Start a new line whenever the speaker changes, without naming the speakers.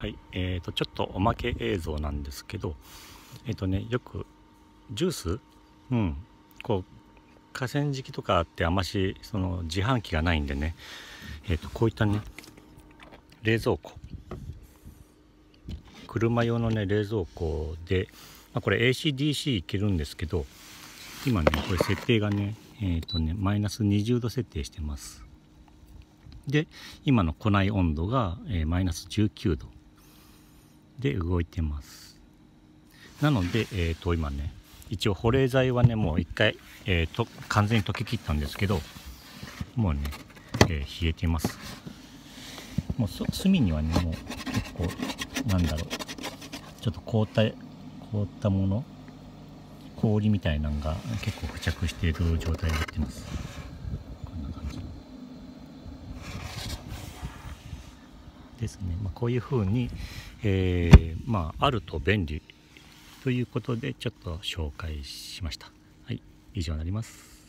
はい、ちょっとおまけ映像なんですけど、よくジュース、こう河川敷とかってあんましその自販機がないんでね、こういったね冷蔵庫、車用のね冷蔵庫で、これ AC/DC いけるんですけど、今ねこれ設定がねマイナス20度設定してます。で今の庫内温度が、マイナス19度で動いてます。なので、今ね一応保冷剤はねもう一回、完全に溶けきったんですけど、もうね、冷えてます。もう隅にはねもう結構ちょっと凍ったもの、氷みたいなのが結構付着している状態になってます。こんな感じですね。こういう風に、あると便利ということでちょっと紹介しました。はい、以上になります。